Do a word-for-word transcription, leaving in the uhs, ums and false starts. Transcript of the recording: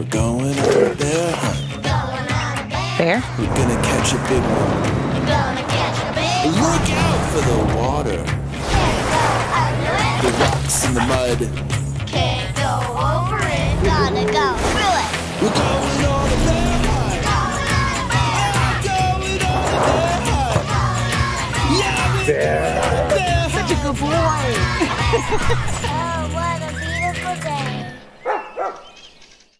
We're going on a bear hunt. Bear? We're gonna catch a big one. Gonna catch a big one. Look out for the water. Can't go under it. The rocks and the mud. Can't go over it. Gotta go through it. We're going on a bear hunt. Going on a bear Going on a bear hunt. Yeah, we're Bear. going on a bear hunt. Such a good boy.